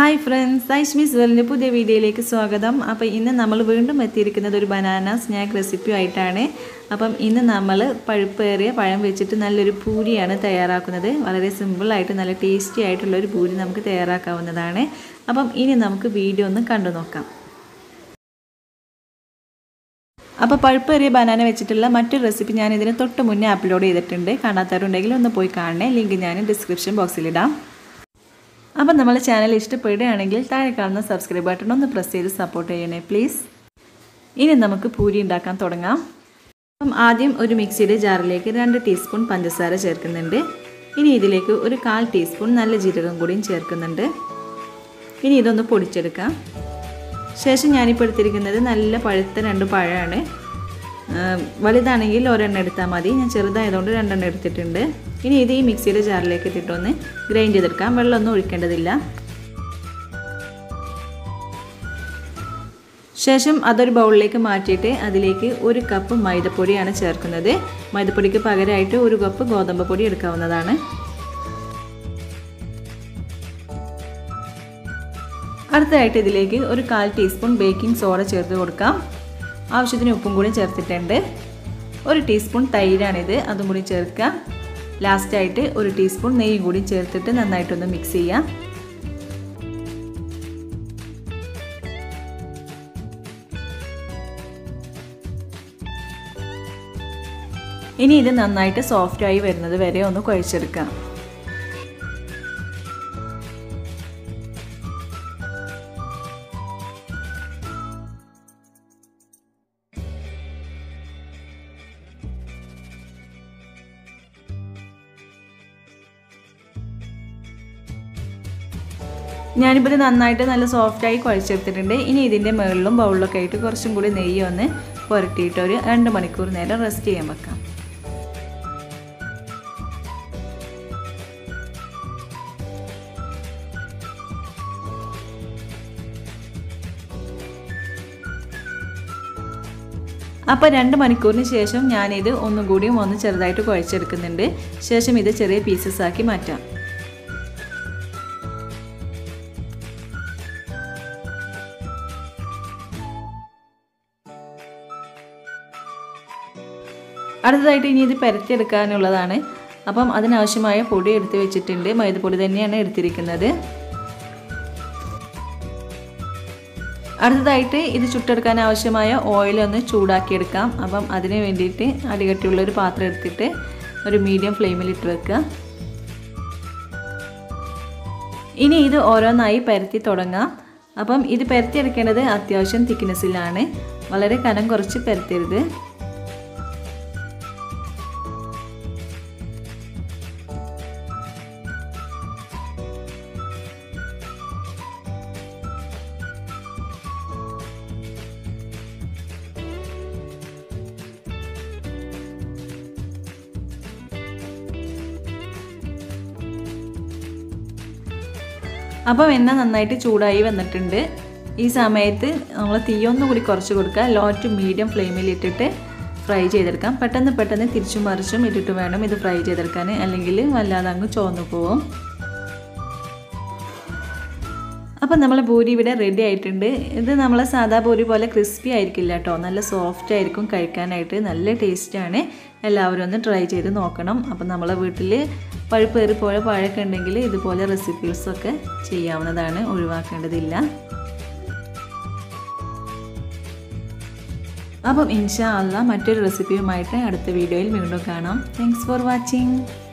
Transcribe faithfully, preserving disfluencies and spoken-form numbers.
Hi friends, Ayshmiz പുതിയ വീഡിയോയിലേക്ക് സ്വാഗതം. അപ്പോൾ ഇന്ന് നമ്മൾ വീണ്ടും എത്തിയിരിക്കുന്നത് ഒരു ബനാന സ്നാക്ക് റെസിപ്പി ആയിട്ടാണ്. അപ്പം ഇന്ന് നമ്മൾ പഴുപ്പേറിയ പഴം വെച്ചിട്ട് നല്ലൊരു പൂരിയാണ് തയ്യാറാക്കുന്നത്. വളരെ സിമ്പിൾ ആയിട്ട് നല്ല ടേസ്റ്റി ആയിട്ടുള്ള ഒരു പൂരി നമുക്ക് തയ്യാറാക്കാവുന്നതാണ്. അപ്പം ഇനി നമുക്ക് വീഡിയോ ഒന്ന് കണ്ടു നോക്കാം. അപ്പോൾ പഴുപ്പേറിയ ബനാന വെച്ചിട്ടുള്ള മറ്റൊരു റെസിപ്പി ഞാൻ ഇതിന് തൊട്ട് മുന്നേ അപ്ലോഡ് ചെയ്തിട്ടുണ്ട്. കാണാത്തവരുണ്ടെങ്കിൽ ഒന്ന് പോയി കാണണേ. ലിങ്ക് ഞാൻ ഡിസ്ക്രിപ്ഷൻ ബോക്സിൽ ഇടാം. അപ്പോൾ നമ്മുടെ ചാനൽ ഇഷ്ടപ്പെടുകയാണെങ്കിൽ താഴെ കാണുന്ന സബ്സ്ക്രൈബ് ബട്ടൺ ഒന്ന് പ്രസ് ചെയ്ത് സപ്പോർട്ട് ചെയ്യണേ പ്ലീസ്. ഇനി നമുക്ക് പൂരി ഉണ്ടാക്കാൻ തുടങ്ങാം. അപ്പം ആദ്യം ഒരു മിക്സിയുടെ ജാറിലേക്ക് രണ്ട് ടീസ്പൂൺ പഞ്ചസാര ചേർക്കുന്നുണ്ട്. ഇനി ഇതിലേക്ക് ഒരു കാൽ ടീസ്പൂൺ നല്ല ജീരകം കൂടിയും ചേർക്കുന്നുണ്ട്. ഇനി ഇതൊന്ന് പൊടിച്ചെടുക്കാം. ശേഷം ഞാനിപ്പോൾ എടുത്തിരിക്കുന്നത് നല്ല പഴുത്ത രണ്ട് പഴമാണ്. വലുതാണെങ്കിൽ ഒരെണ്ണം എടുത്താൽ മതി. ഞാൻ ചെറുതായതുകൊണ്ട് രണ്ടെണ്ണം എടുത്തിട്ടുണ്ട്. ഇനി ഇത് ഈ മിക്സിയുടെ ജാറിലേക്ക് ഇട്ടിട്ടൊന്ന് ഗ്രൈൻഡ് ചെയ്തെടുക്കാം. വെള്ളമൊന്നും ഒഴിക്കേണ്ടതില്ല. ശേഷം അതൊരു ബൗളിലേക്ക് മാറ്റിയിട്ട് അതിലേക്ക് ഒരു കപ്പ് മൈദപ്പൊടിയാണ് ചേർക്കുന്നത്. മൈദപ്പൊടിക്ക് പകരമായിട്ട് ഒരു കപ്പ് ഗോതമ്പ് പൊടി എടുക്കാവുന്നതാണ്. അടുത്തതായിട്ട് ഇതിലേക്ക് ഒരു കാൽ ടീസ്പൂൺ ബേക്കിംഗ് സോഡ ചേർത്ത് കൊടുക്കാം. ആവശ്യത്തിന് ഉപ്പും കൂടി ചേർത്തിട്ടുണ്ട്. ഒരു ടീസ്പൂൺ തൈരാണിത്, അതും കൂടി ചേർക്കുക. ലാസ്റ്റായിട്ട് ഒരു ടീസ്പൂൺ നെയ്യും കൂടി ചേർത്തിട്ട് നന്നായിട്ടൊന്ന് മിക്സ് ചെയ്യാം. ഇനി ഇത് നന്നായിട്ട് സോഫ്റ്റായി വരുന്നത് വരെ ഒന്ന് കുഴച്ചെടുക്കാം. ഞാനിപ്പോൾ ഇത് നന്നായിട്ട് നല്ല സോഫ്റ്റായി കുഴച്ചെടുത്തിട്ടുണ്ട്. ഇനി ഇതിൻ്റെ മുകളിലും ബൗളിലൊക്കെ ആയിട്ട് കുറച്ചും കൂടി നെയ്യ് ഒന്ന് പുരട്ടിയിട്ട് ഒരു രണ്ട് മണിക്കൂർ നേരം റെസ്റ്റ് ചെയ്യാൻ വെക്കാം. അപ്പോൾ രണ്ട് മണിക്കൂറിന് ശേഷം ഞാനിത് ഒന്നും കൂടിയും ഒന്ന് ചെറുതായിട്ട് കുഴച്ചെടുക്കുന്നുണ്ട്. ശേഷം ഇത് ചെറിയ പീസസ് ആക്കി മാറ്റാം. അടുത്തതായിട്ട് ഇനി ഇത് പരത്തിയെടുക്കാനുള്ളതാണ്. അപ്പം അതിനാവശ്യമായ പൊടി എടുത്ത് വെച്ചിട്ടുണ്ട്. മൈദപ്പൊടി തന്നെയാണ് എടുത്തിരിക്കുന്നത്. അടുത്തതായിട്ട് ഇത് ചുട്ടെടുക്കാൻ ആവശ്യമായ ഓയിൽ ഒന്ന് ചൂടാക്കിയെടുക്കാം. അപ്പം അതിന് വേണ്ടിയിട്ട് അടികട്ടിയുള്ളൊരു പാത്രം എടുത്തിട്ട് ഒരു മീഡിയം ഫ്ലെയിമിൽ ഇട്ട് വെക്കുക. ഇനി ഇത് ഓരോന്നായി പരത്തി തുടങ്ങാം. അപ്പം ഇത് പരത്തിയെടുക്കേണ്ടത് അത്യാവശ്യം തിക്നെസ്സിലാണ്. വളരെ കനം കുറച്ച് പരത്തരുത്. അപ്പം എണ്ണ നന്നായിട്ട് ചൂടായി വന്നിട്ടുണ്ട്. ഈ സമയത്ത് നമ്മൾ തീയൊന്നും കൂടി കുറച്ച് കൊടുക്കുക. ലോ ടു മീഡിയം ഫ്ലെയിമിൽ ഇട്ടിട്ട് ഫ്രൈ ചെയ്തെടുക്കാം. പെട്ടെന്ന് പെട്ടെന്ന് തിരിച്ചും മറിച്ചും ഇട്ടിട്ട് വേണം ഇത് ഫ്രൈ ചെയ്തെടുക്കാൻ, അല്ലെങ്കിൽ വല്ലാതെ അങ്ങ് ചുവന്നു പോവും. അപ്പം നമ്മളെ പൂരി ഇവിടെ റെഡി ആയിട്ടുണ്ട്. ഇത് നമ്മളെ സാധാ പൂരി പോലെ ക്രിസ്പി ആയിരിക്കില്ല കേട്ടോ, നല്ല സോഫ്റ്റ് ആയിരിക്കും. കഴിക്കാനായിട്ട് നല്ല ടേസ്റ്റാണ്. എല്ലാവരും ഒന്ന് ട്രൈ ചെയ്ത് നോക്കണം. അപ്പം നമ്മളെ വീട്ടിൽ പഴുപ്പേറി പോയ പഴമൊക്കെ ഉണ്ടെങ്കിൽ ഇതുപോലെ റെസിപ്പീസൊക്കെ ചെയ്യാവുന്നതാണ്, ഒഴിവാക്കേണ്ടതില്ല. അപ്പം ഇൻഷാ അല്ലാഹ് മറ്റൊരു റെസിപ്പിയുമായിട്ട് അടുത്ത വീഡിയോയിൽ വീണ്ടും കാണാം. Thanks for watching.